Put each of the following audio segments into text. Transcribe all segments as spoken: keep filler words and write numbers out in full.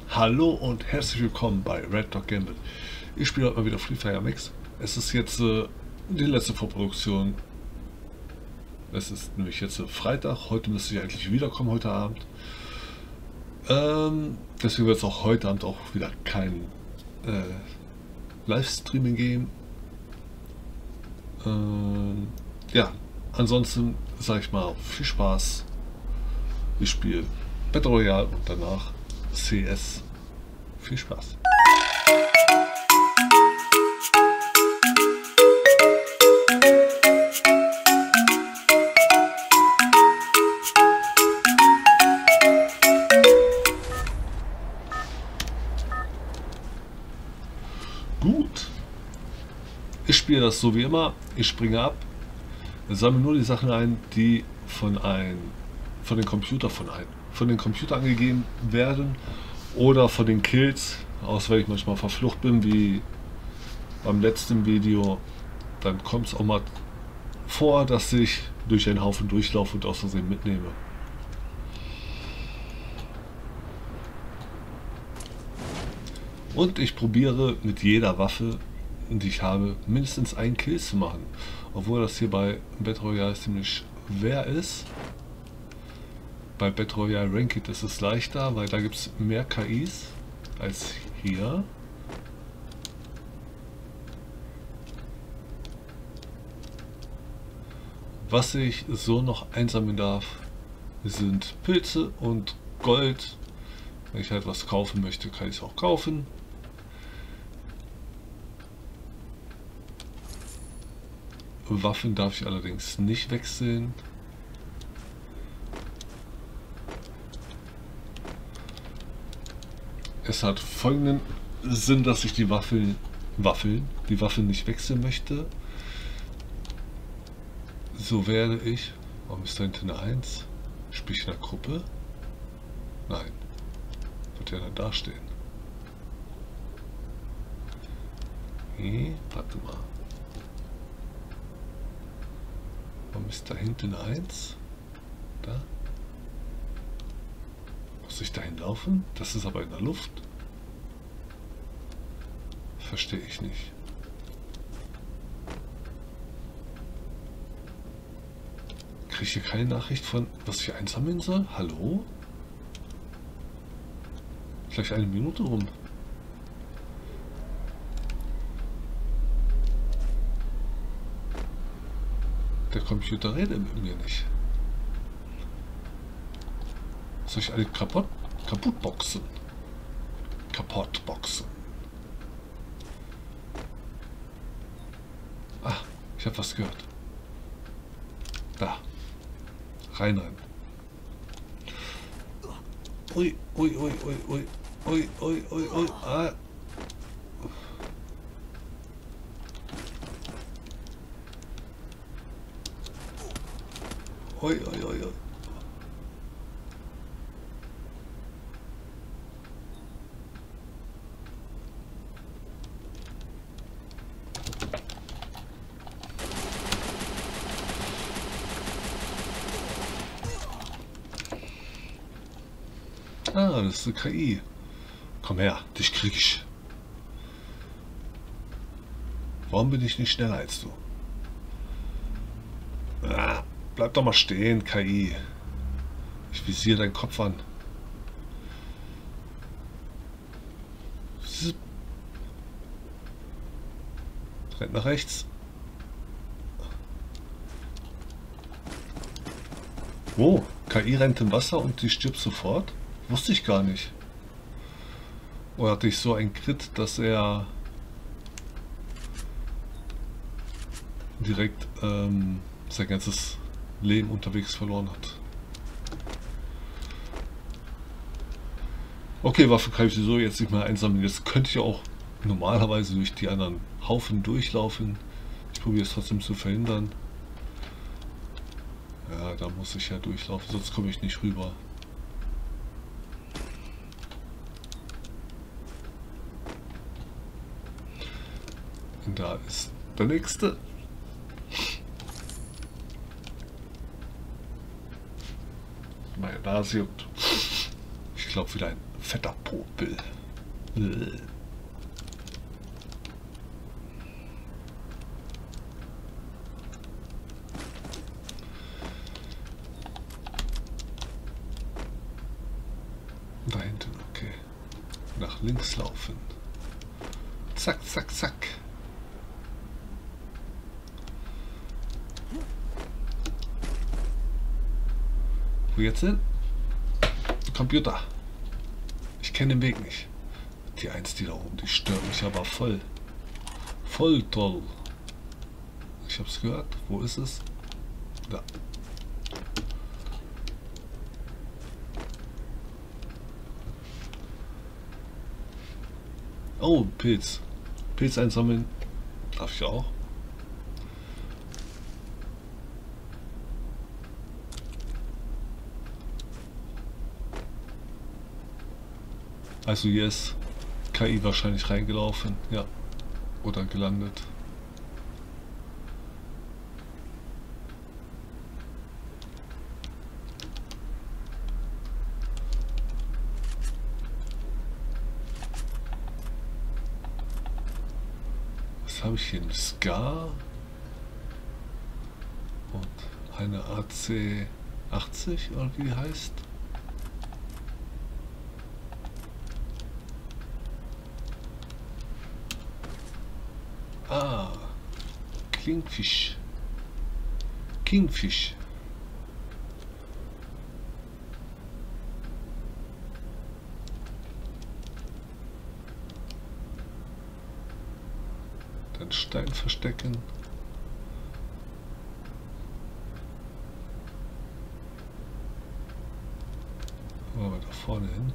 Hallo und herzlich willkommen bei Red Dog Gambit. Ich spiele heute mal wieder Free Fire Max. Es ist jetzt äh, die letzte Vorproduktion. Es ist nämlich jetzt äh, Freitag. Heute müsste ich eigentlich wiederkommen, heute Abend. Ähm, deswegen wird es auch heute Abend auch wieder kein äh, Livestreaming geben. Ähm, ja, ansonsten sage ich mal viel Spaß. Ich spiele Battle Royale und danach C S. Viel Spaß. Gut. Ich spiele das so wie immer. Ich springe ab, sammle nur die Sachen ein, die von ein, von den Computer von ein, von den Computer angegeben werden oder von den Kills, aus weil ich manchmal verflucht bin, wie beim letzten Video. Dann kommt es auch mal vor, dass ich durch einen Haufen durchlaufe und aus Versehen mitnehme. Und ich probiere mit jeder Waffe, die ich habe, mindestens einen Kill zu machen. Obwohl das hier bei Battle Royale ziemlich schwer ist. Bei Battle Royale Ranked ist es leichter, weil da gibt es mehr K Is als hier. Was ich so noch einsammeln darf, sind Pilze und Gold. Wenn ich halt was kaufen möchte, kann ich es auch kaufen. Waffen darf ich allerdings nicht wechseln. Es hat folgenden Sinn, dass ich die Waffeln, Waffeln, die Waffen nicht wechseln möchte. So werde ich, warum ist da hinten eine eins? Spiele ich in der Gruppe? Nein. Wird ja dann dastehen. Nee, warte mal. Warum ist da hinten eine eins? Da? Muss ich dahin laufen? Das ist aber in der Luft. Verstehe ich nicht. Kriege ich hier keine Nachricht von, was ich einsammeln soll? Hallo? Gleich eine Minute rum. Der Computer redet mit mir nicht. Soll ich alle kaputt, kaputt boxen? Kaputt boxen. Ah, ich habe was gehört. Da. Rein, rein. Ui, ui, ui, ui, ui. Ui, ui, ui, ui. Ah. Ui, ui, ui, ui. Ah, das ist eine K I. Komm her, dich krieg ich. Warum bin ich nicht schneller als du? Ah, bleib doch mal stehen, K I. Ich visiere deinen Kopf an. Zip. Rennt nach rechts. Wo? K I rennt im Wasser und die stirbt sofort? Wusste ich gar nicht. Oder hatte ich so ein Crit, dass er direkt ähm, sein ganzes Leben unterwegs verloren hat. Okay, Waffe kann ich so jetzt nicht mehr einsammeln. Jetzt könnte ich auch normalerweise durch die anderen Haufen durchlaufen. Ich probiere es trotzdem zu verhindern. Ja, da muss ich ja durchlaufen, sonst komme ich nicht rüber. Und da ist der nächste. Meine Nase juckt. Ich glaube wieder ein fetter Popel. Äh. Da hinten, okay. Nach links laufen. Zack, zack, zack. Wo jetzt hin? Computer. Ich kenne den Weg nicht. Die eins, die da oben, die stört mich aber voll. Voll toll. Ich hab's gehört. Wo ist es? Da. Oh, Pilz. Pilz einsammeln. Darf ich auch? Also hier ist K I wahrscheinlich reingelaufen. Ja. Oder gelandet. Was habe ich hier? Ein Scar und eine A C achtzig oder wie die heißt. Ah, Kingfish. Kingfish. Den Stein verstecken. Aber da vorne hin.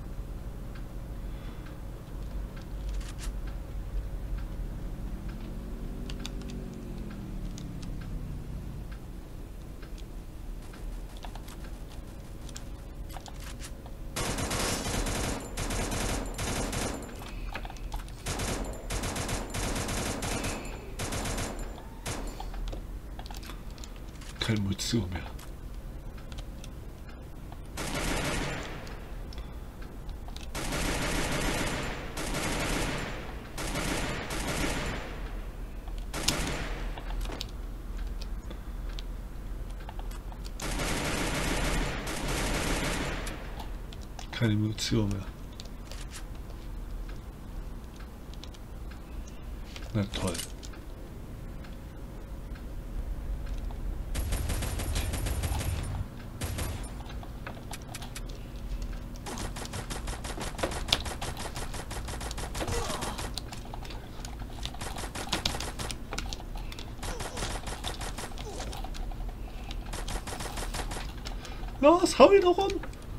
Keine Munition mehr. Keine Munition mehr. Na toll. Los, hau ihn doch um!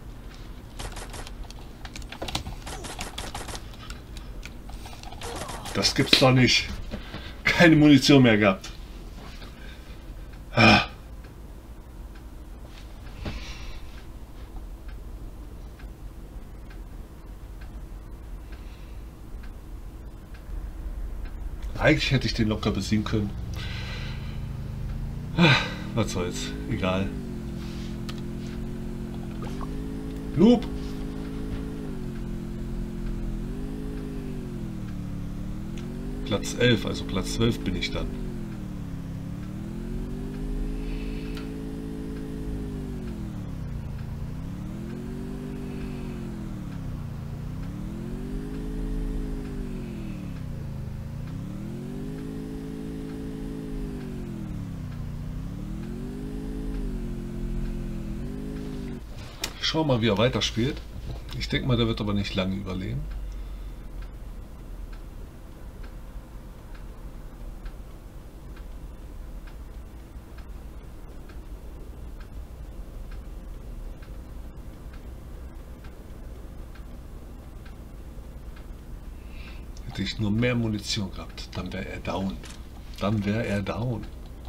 Das gibt's doch nicht. Keine Munition mehr gehabt. Ah. Eigentlich hätte ich den locker besiegen können. Ah, was soll's. Egal. Noob! Platz elf, also Platz zwölf bin ich dann. Schau mal, wie er weiterspielt. Ich denke mal, der wird aber nicht lange überleben. Hätte ich nur mehr Munition gehabt, dann wäre er down. Dann wäre er down.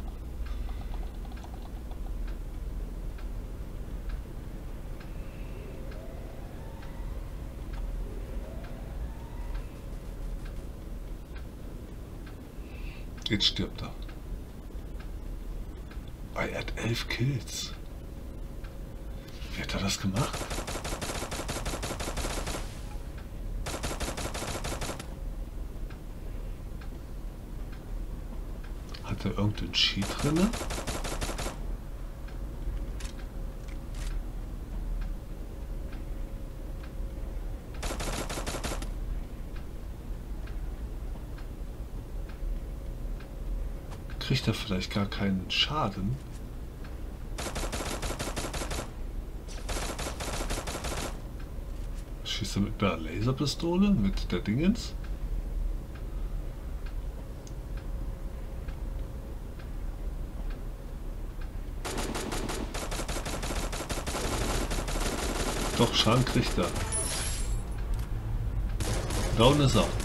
Jetzt stirbt er. Er hat elf Kills. Wie hat er das gemacht? Hat er irgendeinen Cheat drin? Kriegt er vielleicht gar keinen Schaden? Schießt er mit einer Laserpistole? Mit der Dingens? Doch, Schaden kriegt er. Down ist er.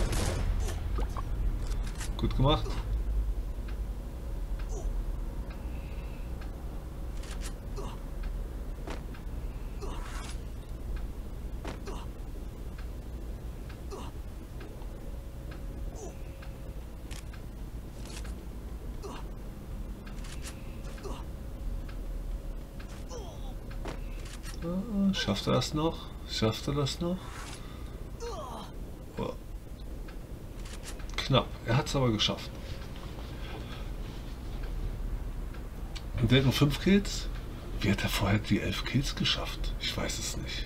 Gut gemacht. Schafft er das noch? Schafft er das noch? Oh. Knapp. Er hat es aber geschafft. Und der hat nur fünf Kills? Wie hat er vorher die elf Kills geschafft? Ich weiß es nicht.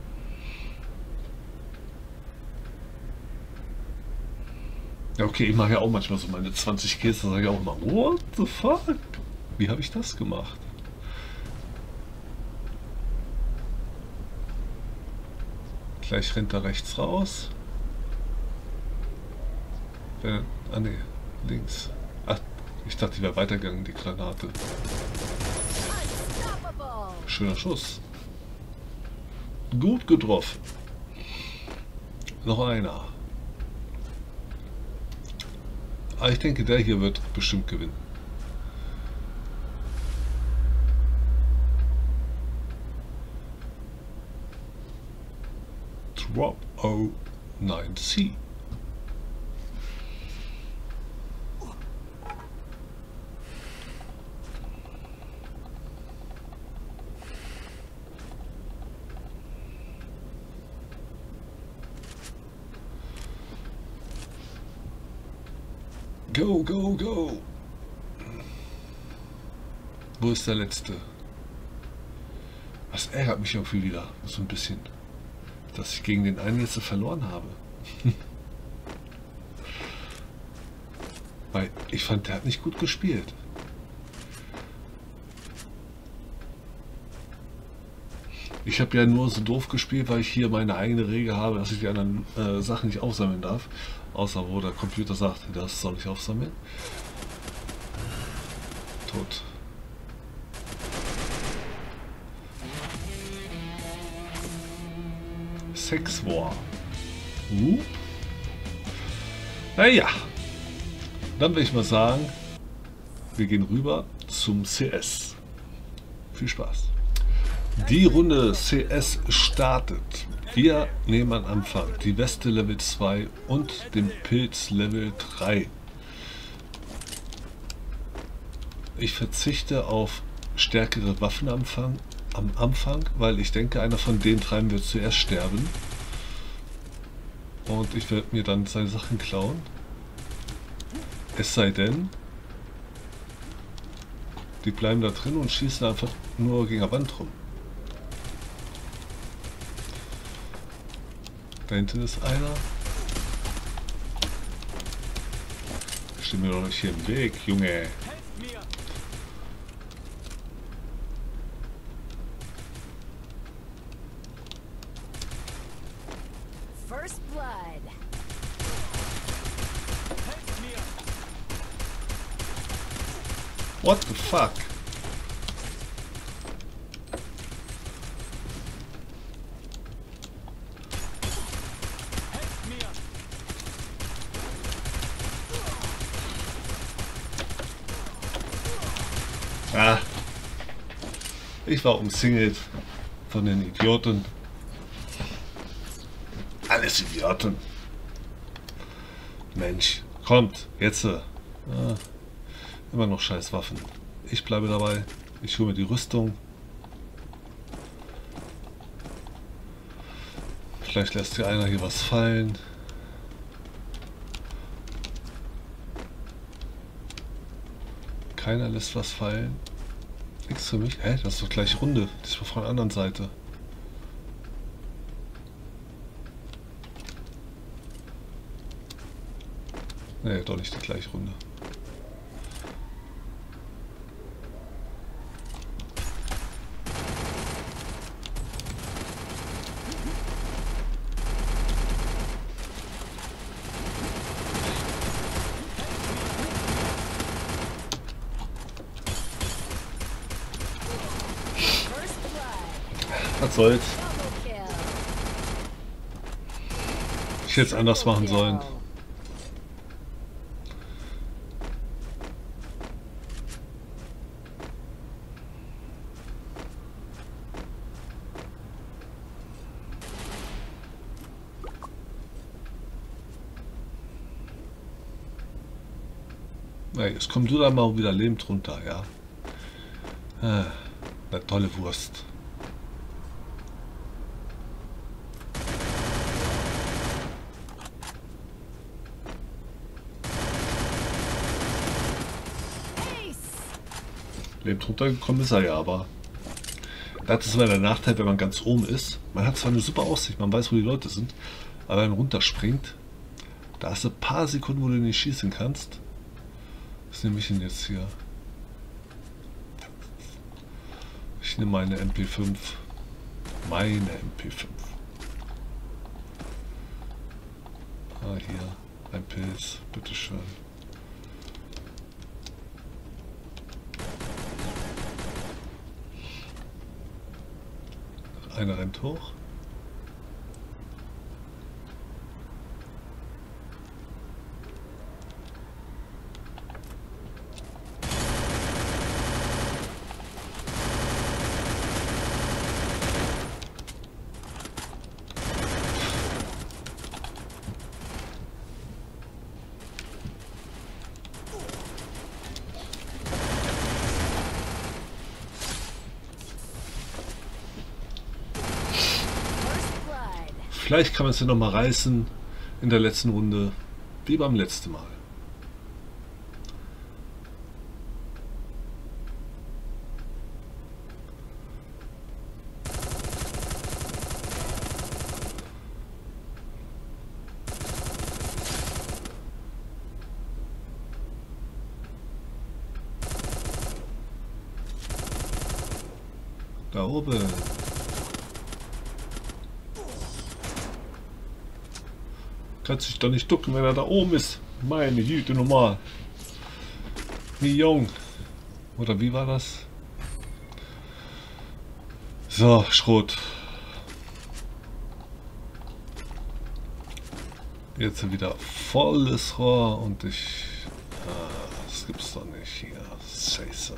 Ja, okay, ich mache ja auch manchmal so meine zwanzig Kills, da sage ich auch mal, what the fuck? Wie habe ich das gemacht? Gleich rennt er rechts raus. Äh, ah ne, links. Ach, ich dachte, die wäre weitergegangen, die Granate. Schöner Schuss. Gut getroffen. Noch einer. Aber ich denke, der hier wird bestimmt gewinnen. Drop oh nine C. Go, go, go! Wo ist der letzte? Das ärgert mich irgendwie wieder so ein bisschen, dass ich gegen den einen jetzt verloren habe. Weil ich fand, der hat nicht gut gespielt. Ich habe ja nur so doof gespielt, weil ich hier meine eigene Regel habe, dass ich die anderen äh, Sachen nicht aufsammeln darf. Außer wo der Computer sagt, das soll ich aufsammeln. Tot. Sex War. Uh. Naja. Dann will ich mal sagen, wir gehen rüber zum C S. Viel Spaß. Die Runde C S startet. Wir nehmen am Anfang die Weste Level zwei und den Pilz Level drei. Ich verzichte auf stärkere Waffen am Anfang, am Anfang, weil ich denke, einer von den dreien wird zuerst sterben. Und ich werde mir dann seine Sachen klauen. Es sei denn, die bleiben da drin und schießen einfach nur gegen die Wand rum. Da hinten ist einer. Steh mir doch nicht hier im Weg, Junge. First blood. What the fuck? Ah, ich war umsingelt von den Idioten. Alles Idioten. Mensch, kommt, jetzt. Ah, immer noch scheiß Waffen. Ich bleibe dabei. Ich hole mir die Rüstung. Vielleicht lässt hier einer hier was fallen. Keiner lässt was fallen. Nichts für mich. Hä? Das ist doch gleich Runde. Diesmal von der anderen Seite. Nee, doch nicht die gleiche Runde. Was soll's? Ich hätte es anders machen sollen. Hey, jetzt komm du da mal wieder lebend runter, ja? Ah, eine tolle Wurst. Lebend runtergekommen ist er ja, aber das ist immer der Nachteil, wenn man ganz oben ist. Man hat zwar eine super Aussicht, man weiß, wo die Leute sind, aber wenn man runterspringt, da hast du ein paar Sekunden, wo du nicht schießen kannst. Was nehme ich denn jetzt hier? Ich nehme meine M P fünf. Meine M P fünf. Ah, hier. Ein Pilz. Bitteschön. Einer rennt hoch. Vielleicht kann man es ja noch mal reißen in der letzten Runde, wie beim letzten Mal. Da oben. Kannst dich doch nicht ducken, wenn er da oben ist. Meine Güte, normal. Wie jung. Oder wie war das? So, Schrot. Jetzt wieder volles Rohr und ich... Ah, das gibt's doch nicht hier. Scheiße.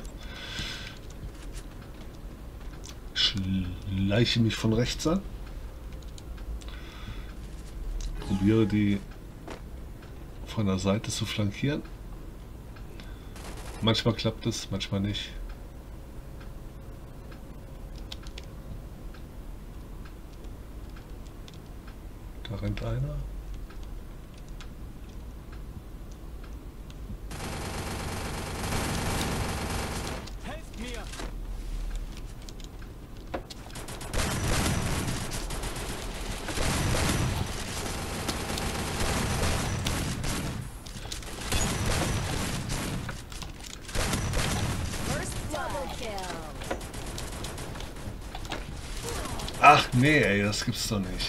Schleiche mich von rechts an. Probiere die von der Seite zu flankieren. Manchmal klappt es, manchmal nicht. Da rennt einer. Helft mir! Ach nee, ey, das gibt's doch nicht.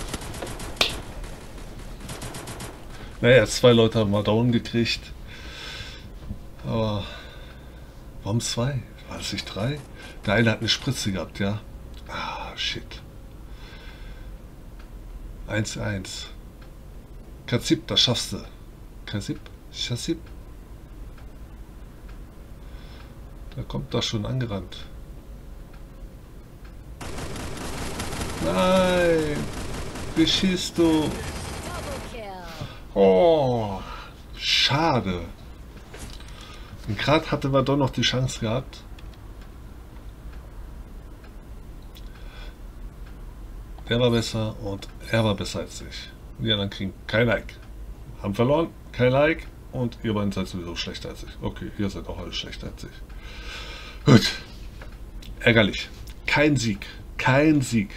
Naja, zwei Leute haben wir down gekriegt. Aber warum zwei? War das nicht drei? Der eine hat eine Spritze gehabt, ja. Ah, shit. eins eins. Kazip, das schaffst du. Kazip, Chassip. Da kommt doch schon angerannt. Nein! Wie schießt du? Oh! Schade. Und gerade hatte man doch noch die Chance gehabt. Der war besser und er war besser als ich. Und die anderen kriegen kein Like. Haben verloren, kein Like. Und ihr beiden seid sowieso schlechter als ich. Okay, ihr seid auch alle schlechter als ich. Gut. Ärgerlich. Kein Sieg. Kein Sieg.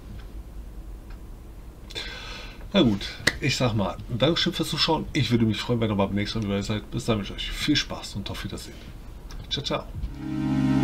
Na gut, ich sag mal, Dankeschön fürs Zuschauen. Ich würde mich freuen, wenn ihr beim nächsten Mal wieder seid. Bis dann wünsche ich euch viel Spaß und auf Wiedersehen. Ciao, ciao.